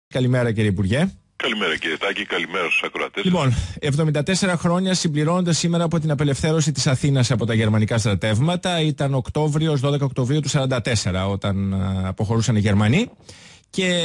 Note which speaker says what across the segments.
Speaker 1: Καλημέρα κύριε Υπουργέ.
Speaker 2: Καλημέρα κύριε Τάκη, καλημέρα στους ακροατές.
Speaker 1: Λοιπόν, 74 χρόνια συμπληρώνονται σήμερα από την απελευθέρωση της Αθήνας από τα γερμανικά στρατεύματα. Ήταν 12 Οκτωβρίου του 1944 όταν αποχωρούσαν οι Γερμανοί. Και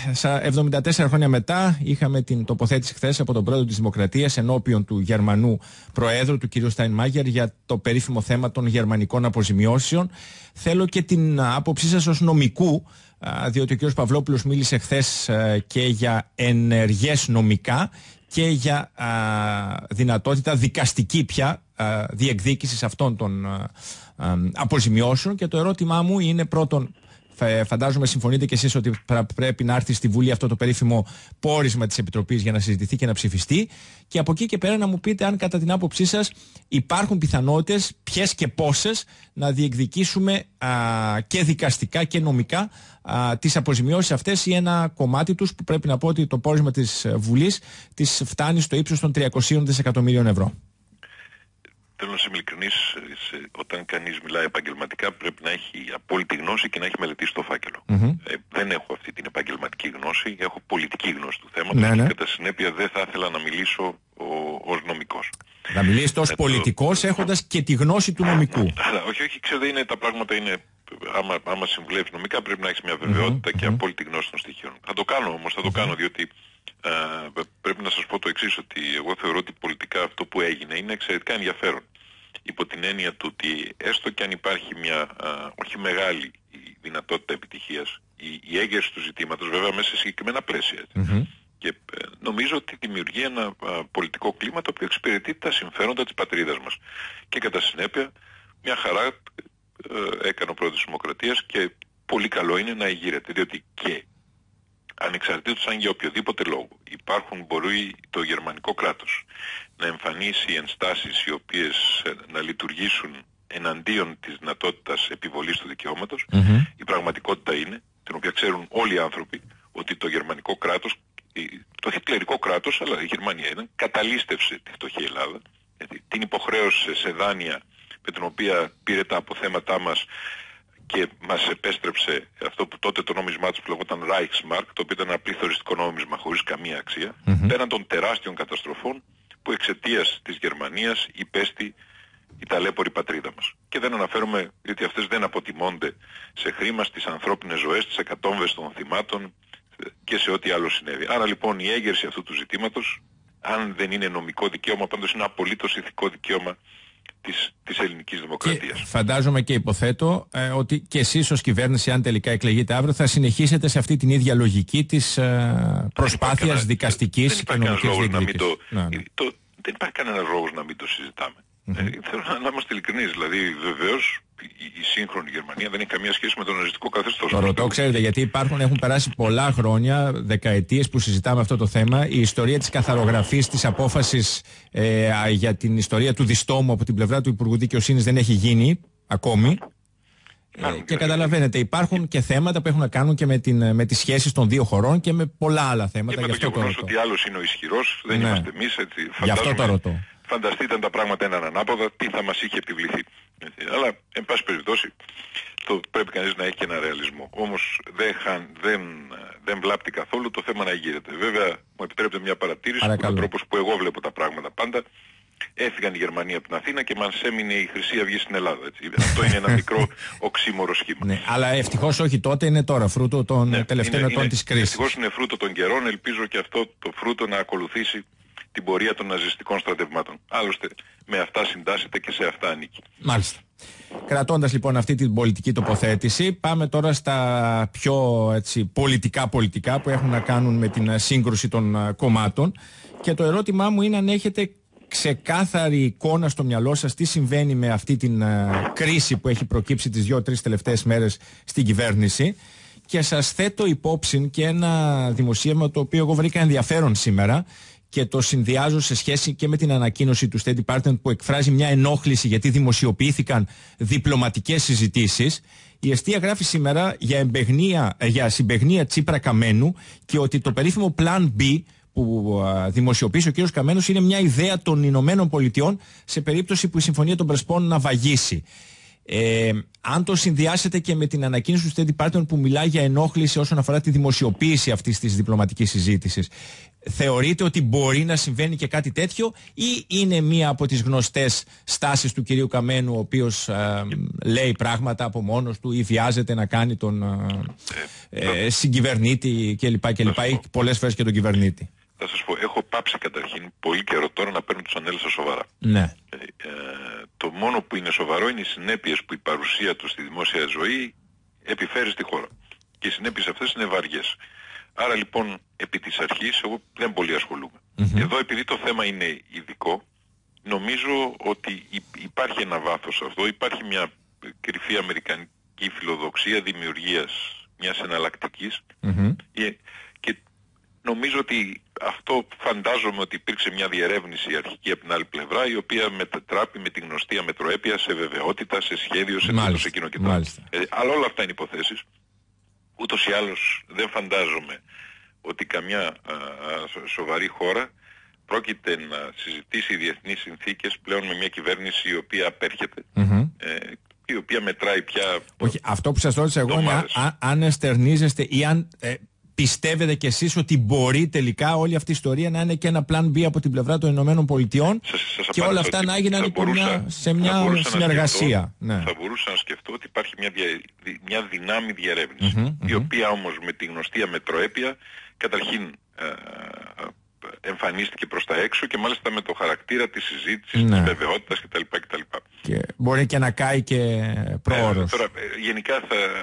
Speaker 1: 74 χρόνια μετά είχαμε την τοποθέτηση χθες από τον πρόεδρο της Δημοκρατίας ενώπιον του Γερμανού Προέδρου, του κ. Στάινμάγερ, για το περίφημο θέμα των γερμανικών αποζημιώσεων. Θέλω και την άποψή σας ως νομικού, διότι ο κ. Παυλόπουλος μίλησε χθες και για ενεργές νομικά και για δυνατότητα δικαστική πια διεκδίκησης αυτών των αποζημιώσεων. Και το ερώτημά μου είναι πρώτον, φαντάζομαι συμφωνείτε και εσείς ότι πρέπει να έρθει στη Βουλή αυτό το περίφημο πόρισμα της Επιτροπής για να συζητηθεί και να ψηφιστεί, και από εκεί και πέρα να μου πείτε αν κατά την άποψή σας υπάρχουν πιθανότητες, ποιες και πόσες, να διεκδικήσουμε και δικαστικά και νομικά τις αποζημιώσεις αυτές, ή ένα κομμάτι τους που πρέπει να πω ότι το πόρισμα της Βουλής της φτάνει στο ύψος των 300 δισεκατομμύριων ευρώ.
Speaker 2: Θέλω να είμαι ειλικρινής, όταν κανείς μιλάει επαγγελματικά πρέπει να έχει απόλυτη γνώση και να έχει μελετήσει το φάκελο. Δεν έχω αυτή την επαγγελματική γνώση, έχω πολιτική γνώση του θέματος και κατά συνέπεια δεν θα ήθελα να μιλήσω ως νομικός.
Speaker 1: Να μιλήσετε ως πολιτικός έχοντας και τη γνώση του νομικού.
Speaker 2: Όχι, ξέρετε, τα πράγματα είναι, άμα συμβουλεύεις νομικά πρέπει να έχεις μια βεβαιότητα και απόλυτη γνώση των στοιχείων. Θα το κάνω όμως, διότι πρέπει να σας πω το εξής, ότι εγώ θεωρώ ότι πολιτικά αυτό που έγινε είναι εξαιρετικά ενδιαφέρον. Υπό την έννοια του ότι έστω και αν υπάρχει μια όχι μεγάλη δυνατότητα επιτυχίας, η έγκαιρση του ζητήματος, βέβαια μέσα σε συγκεκριμένα πλαίσια. Και νομίζω ότι δημιουργεί ένα πολιτικό κλίμα το οποίο εξυπηρετεί τα συμφέροντα της πατρίδας μας. Και κατά συνέπεια μια χαρά έκανε ο πρόεδρος της Δημοκρατίας, και πολύ καλό είναι να εγείρεται, διότι και ανεξαρτήτως αν για οποιοδήποτε λόγο μπορεί το γερμανικό κράτος να εμφανίσει ενστάσεις οι οποίες να λειτουργήσουν εναντίον της δυνατότητας επιβολής του δικαιώματος, η πραγματικότητα είναι, την οποία ξέρουν όλοι οι άνθρωποι, ότι το γερμανικό κράτος, το χιτλερικό κράτος, αλλά η Γερμανία καταλύστευσε τη φτωχή Ελλάδα, την υποχρέωσε σε δάνεια με την οποία πήρε τα αποθέματά μας και μας επέστρεψε αυτό που τότε το νόμισμά τους που λεγόταν Reichsmark, το οποίο ήταν ένα πληθωριστικό νόμισμα χωρίς καμία αξία, πέραν των τεράστιων καταστροφών που εξαιτίας της Γερμανίας υπέστη η ταλέπορη πατρίδα μας. Και δεν αναφέρομαι, γιατί αυτές δεν αποτιμώνται σε χρήμα, στις ανθρώπινες ζωές, στις εκατόμβες των θυμάτων και σε ό,τι άλλο συνέβη. Άρα λοιπόν η έγκαιρση αυτού του ζητήματος, αν δεν είναι νομικό δικαίωμα, πάντως είναι απολύτως ηθικό δικαίωμα της ελληνικής δημοκρατίας. Και
Speaker 1: φαντάζομαι και υποθέτω ότι και εσείς ως κυβέρνηση, αν τελικά εκλεγείτε αύριο, θα συνεχίσετε σε αυτή την ίδια λογική της προσπάθειας δικαστικής και νομικής διεκδίκησης.
Speaker 2: Δεν υπάρχει κανένας λόγος να μην το συζητάμε. Θέλω να είμαστε ειλικρινείς, δηλαδή βεβαίως η σύγχρονη Γερμανία δεν έχει καμία σχέση με το ναζιστικό καθεστώς.
Speaker 1: Το ρωτώ, ξέρετε, γιατί έχουν περάσει πολλά χρόνια, δεκαετίες που συζητάμε αυτό το θέμα. Η ιστορία της καθαρογραφής της απόφασης για την ιστορία του διστόμου από την πλευρά του Υπουργού Δικαιοσύνης δεν έχει γίνει ακόμη. Και καταλαβαίνετε, υπάρχουν και θέματα που έχουν να κάνουν και με τις σχέσεις των δύο χωρών και με πολλά άλλα θέματα.
Speaker 2: Και με το γεγονός ότι άλλος είναι ο ισχυρός, δεν είμαστε εμείς, έτσι.
Speaker 1: Γι' αυτό το ρωτώ.
Speaker 2: Φανταστείτε αν τα πράγματα έναν ανάποδα, τι θα μας είχε επιβληθεί. Αλλά, εν πάση περιπτώσει, πρέπει κανείς να έχει και ένα ρεαλισμό. Όμως δεν βλάπτει καθόλου το θέμα να εγείρεται. Βέβαια, μου επιτρέπετε μια παρατήρηση, που ο τρόπος που εγώ βλέπω τα πράγματα πάντα. Έφυγαν οι Γερμανοί από την Αθήνα και μας έμεινε η Χρυσή Αυγή στην Ελλάδα. Έτσι. Αυτό είναι ένα μικρό οξύμορο σχήμα.
Speaker 1: Ναι, αλλά ευτυχώς όχι τότε, είναι τώρα φρούτο των τελευταίων ετών της κρίσης.
Speaker 2: Ευτυχώς είναι φρούτο των καιρών, ελπίζω και αυτό το φρούτο να ακολουθήσει την πορεία των ναζιστικών στρατευμάτων. Άλλωστε με αυτά συντάσσεται και σε αυτά ανήκει.
Speaker 1: Μάλιστα. Κρατώντας λοιπόν αυτή την πολιτική τοποθέτηση, πάμε τώρα στα πιο πολιτικά που έχουν να κάνουν με την σύγκρουση των κομμάτων, και το ερώτημά μου είναι αν έχετε ξεκάθαρη εικόνα στο μυαλό σας τι συμβαίνει με αυτή την κρίση που έχει προκύψει τις 2-3 τελευταίες μέρες στην κυβέρνηση. Και σας θέτω υπόψη και ένα δημοσίευμα το οποίο εγώ βρήκα ενδιαφέρον σήμερα και το συνδυάζω σε σχέση και με την ανακοίνωση του State Department που εκφράζει μια ενόχληση γιατί δημοσιοποιήθηκαν διπλωματικές συζητήσεις. Η Εστία γράφει σήμερα για συμπαιγνία Τσίπρα Καμένου και ότι το περίφημο Plan B που δημοσιοποίησε ο κ. Καμένος είναι μια ιδέα των Ηνωμένων Πολιτειών σε περίπτωση που η Συμφωνία των Πρεσπών να βαγίσει. Αν το συνδυάσετε και με την ανακοίνωση του State Department που μιλάει για ενόχληση όσον αφορά τη δημοσιοποίηση αυτής της διπλωματικής συζήτησης, θεωρείτε ότι μπορεί να συμβαίνει και κάτι τέτοιο ή είναι μία από τις γνωστές στάσεις του κυρίου Καμένου, ο οποίος λέει πράγματα από μόνος του ή βιάζεται να κάνει τον συγκυβερνήτη κλπ. Ή πολλές φορές και τον κυβερνήτη?
Speaker 2: Θα σας πω, έχω πάψει καταρχήν πολύ καιρό τώρα να παίρνω τους Ανέλ στα σοβαρά.
Speaker 1: Ναι.
Speaker 2: Το μόνο που είναι σοβαρό είναι οι συνέπειες που η παρουσία του στη δημόσια ζωή επιφέρει στη χώρα. Και οι συνέπειες αυτές είναι βαριές. Άρα λοιπόν, επί της αρχής, εγώ δεν πολύ ασχολούμαι. Εδώ, επειδή το θέμα είναι ειδικό, νομίζω ότι υπάρχει ένα βάθος αυτό. Υπάρχει μια κρυφή αμερικανική φιλοδοξία δημιουργίας μιας εναλλακτικής. Και νομίζω ότι αυτό, φαντάζομαι ότι υπήρξε μια διερεύνηση αρχική από την άλλη πλευρά, η οποία μετατράπει με τη γνωστή αμετροέπεια σε βεβαιότητα, σε σχέδιο, σε τούτο, σε εκείνο και το άλλο. Αλλά όλα αυτά είναι υποθέσεις. Ούτως ή άλλως δεν φαντάζομαι ότι καμιά σοβαρή χώρα πρόκειται να συζητήσει διεθνείς συνθήκες πλέον με μια κυβέρνηση η οποία απέρχεται, η οποία μετράει πια...
Speaker 1: Όχι, αυτό που σας ρώτησα εγώ είναι αν εστερνίζεστε ή αν πιστεύετε κι εσείς ότι μπορεί τελικά όλη αυτή η ιστορία να είναι και ένα plan B από την πλευρά των Ηνωμένων Πολιτειών και όλα αυτά να έγιναν σε μια συνεργασία.
Speaker 2: Θα μπορούσα να σκεφτώ ότι υπάρχει μια δυνάμει διερεύνηση, η οποία όμως με τη γνωστή αμετροέπεια καταρχήν εμφανίστηκε προς τα έξω και μάλιστα με το χαρακτήρα της συζήτησης, της βεβαιότητας κτλ.
Speaker 1: Και μπορεί και να κάει και προώρως.
Speaker 2: Τώρα γενικά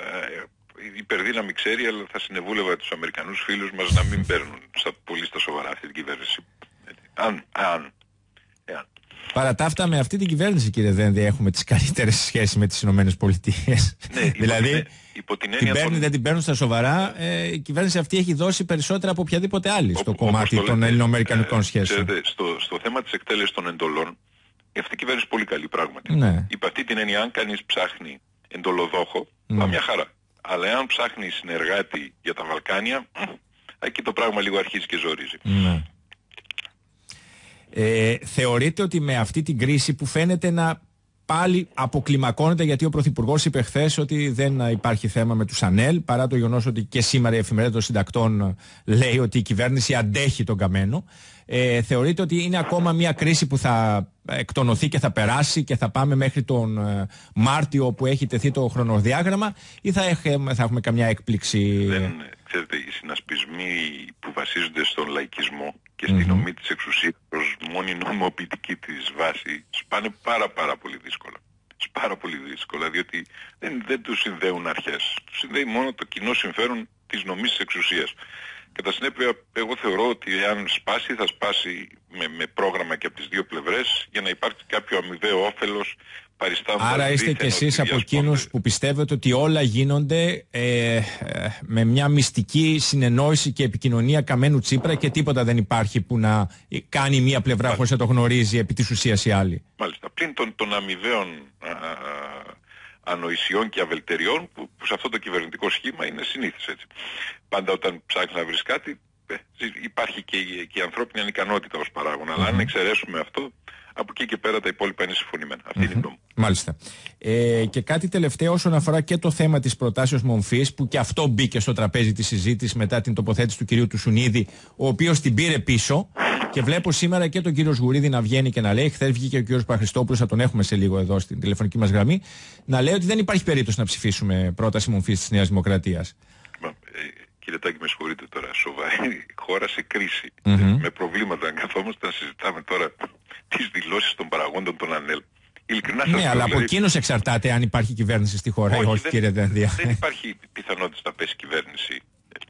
Speaker 2: η υπερδύναμη ξέρει, αλλά θα συνεβούλευα τους Αμερικανούς φίλους μας να μην παίρνουν πολύ στα σοβαρά αυτή την κυβέρνηση. Εάν.
Speaker 1: Παρά τα αυτά, με αυτή την κυβέρνηση, κύριε Δένδια, έχουμε τις καλύτερες σχέσεις με τις Ηνωμένες Πολιτείες. Δηλαδή, την παίρνουν, δεν την παίρνουν στα σοβαρά. Η κυβέρνηση αυτή έχει δώσει περισσότερα από οποιαδήποτε άλλη στο κομμάτι των ελληνοαμερικανικών σχέσεων.
Speaker 2: Στο θέμα της εκτέλεσης των εντολών, αυτή η κυβέρνηση είναι πολύ καλή πράγματι. Υπ' αυτή την έννοια, αν κανείς ψάχνει εντολοδόχο, μια χαρά. Αλλά εάν ψάχνει συνεργάτη για τα Βαλκάνια, εκεί το πράγμα λίγο αρχίζει και ζορίζει.
Speaker 1: Θεωρείτε ότι με αυτή την κρίση που φαίνεται να πάλι αποκλιμακώνεται, γιατί ο Πρωθυπουργός είπε χθες ότι δεν υπάρχει θέμα με τους Ανέλ, παρά το γεγονός ότι και σήμερα η Εφημερίδα των Συντακτών λέει ότι η κυβέρνηση αντέχει τον Καμένο, θεωρείτε ότι είναι ακόμα μια κρίση που θα εκτονωθεί και θα περάσει και θα πάμε μέχρι τον Μάρτιο που έχει τεθεί το χρονοδιάγραμμα, ή θα έχουμε καμιά έκπληξη?
Speaker 2: Ξέρετε, οι συνασπισμοί που βασίζονται στον λαϊκισμό και στην ομή της εξουσίας ως μόνη νομιμοποιητική της βάση σπάνε πάρα πολύ δύσκολα. Πάρα πολύ δύσκολα, διότι δεν τους συνδέουν αρχές. Τους συνδέει μόνο το κοινό συμφέρον της νομής της εξουσίας. Κατά συνέπεια, εγώ θεωρώ ότι αν σπάσει, θα σπάσει με πρόγραμμα και από τις δύο πλευρές για να υπάρξει κάποιο αμοιβαίο όφελος.
Speaker 1: Άρα είστε κι εσείς από εκείνους που πιστεύετε ότι όλα γίνονται με μια μυστική συνεννόηση και επικοινωνία Καμένου Τσίπρα και τίποτα δεν υπάρχει που να κάνει μία πλευρά χωρίς να το γνωρίζει επί της ουσίας η άλλη?
Speaker 2: Μάλιστα. Πλην των αμοιβαίων ανοησιών και αβελτεριών που σε αυτό το κυβερνητικό σχήμα είναι συνήθις έτσι. Πάντα όταν ψάχνεις να βρεις κάτι υπάρχει και η ανθρώπινη ανικανότητα ως παράγον. Αλλά αν εξαιρέσουμε αυτό, από εκεί και πέρα τα υπόλοιπα είναι συμφωνημένα. Αυτή είναι η γνώμη μου.
Speaker 1: Μάλιστα. Και κάτι τελευταίο όσον αφορά και το θέμα της προτάσεως μομφής, που και αυτό μπήκε στο τραπέζι της συζήτησης μετά την τοποθέτηση του κυρίου Τουσουνίδη, ο οποίος την πήρε πίσω. Και βλέπω σήμερα και τον κύριο Σγουρίδη να βγαίνει και να λέει, χθες βγήκε ο κύριος Παχρηστόπουλος, θα τον έχουμε σε λίγο εδώ στην τηλεφωνική μας γραμμή, να λέει ότι δεν υπάρχει περίπτωση να ψηφίσουμε πρόταση μομφής της Νέας Δημοκρατίας.
Speaker 2: Κύριε Τάκη, με συγχωρείτε τώρα, σοβαρή χώρα σε κρίση, με προβλήματα, αν καθόμαστε να συζητάμε τώρα τις δηλώσεις των παραγόντων των ΑΝΕΛ. Ειλικρινά σας
Speaker 1: αλλά από εκείνους εξαρτάται αν υπάρχει κυβέρνηση στη χώρα ή όχι, κύριε Δένδια.
Speaker 2: Δεν υπάρχει πιθανότητα να πέσει κυβέρνηση.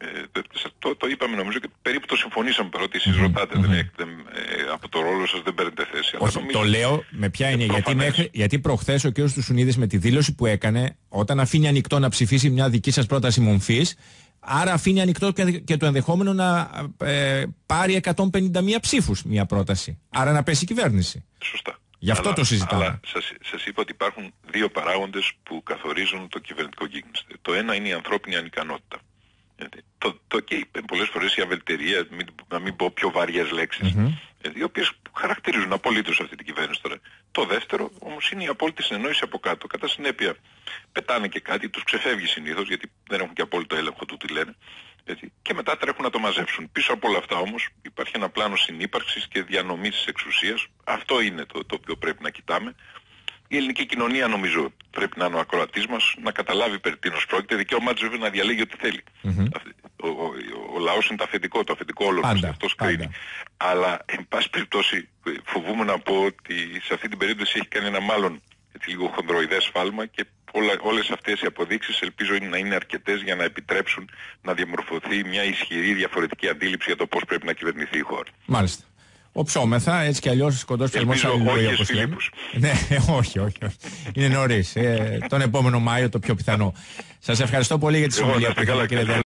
Speaker 2: Το είπαμε νομίζω και περίπου το συμφωνήσαμε, παρότι εσείς ρωτάτε, από το ρόλο σας δεν παίρνετε θέση.
Speaker 1: Όχι, νομίζω, το λέω με ποια είναι, γιατί προχθές ο κ. Τουσουνίδης με τη δήλωση που έκανε, όταν αφήνει ανοιχτό να ψηφίσει μια δική σας πρόταση μομφής, άρα αφήνει ανοιχτό και το ενδεχόμενο να πάρει 151 ψήφους μια πρόταση. Άρα να πέσει η κυβέρνηση.
Speaker 2: Σωστά.
Speaker 1: Γι' αυτό το συζητάμε.
Speaker 2: Αλλά σας είπα ότι υπάρχουν δύο παράγοντες που καθορίζουν το κυβερνητικό γίγνεσθε. Το ένα είναι η ανθρώπινη ανικανότητα. Και πολλές φορές η αβελτερία, να μην πω πιο βαριές λέξεις, οι οποίες χαρακτηρίζουν απολύτως αυτή την κυβέρνηση τώρα. Το δεύτερο όμως είναι η απόλυτη συνεννόηση από κάτω. Κατά συνέπεια πετάνε και κάτι, τους ξεφεύγει συνήθως, γιατί δεν έχουν και απόλυτο έλεγχο του τι λένε. Έτσι. Και μετά τρέχουν να το μαζέψουν. Πίσω από όλα αυτά όμως υπάρχει ένα πλάνο συνύπαρξης και διανομής της εξουσίας. Αυτό είναι το οποίο πρέπει να κοιτάμε. Η ελληνική κοινωνία, νομίζω, πρέπει να είναι ο ακροατής μας, να καταλάβει περί τίνος πρόκειται. Δικαίωμά της βέβαια να διαλέγει ό,τι θέλει. Ο λαός είναι το αφεντικό όλων μας, αυτός κρίνει. Αλλά, εν πάση περιπτώσει, φοβούμαι να πω ότι σε αυτή την περίπτωση έχει κάνει ένα μάλλον λίγο χονδροειδές σφάλμα και όλες αυτές οι αποδείξεις ελπίζω να είναι αρκετές για να επιτρέψουν να διαμορφωθεί μια ισχυρή διαφορετική αντίληψη για το πώς πρέπει να κυβερνηθεί η χώρα.
Speaker 1: Μάλιστα. Οψόμεθα, έτσι κι αλλιώς κοντός θεσμός αλληλούια, όπως λέμε. Ναι, όχι. Είναι νωρίς. Τον επόμενο Μάιο το πιο πιθανό. Σας ευχαριστώ πολύ για τη συμβουλή που είχαμε, κύριε Δέλη.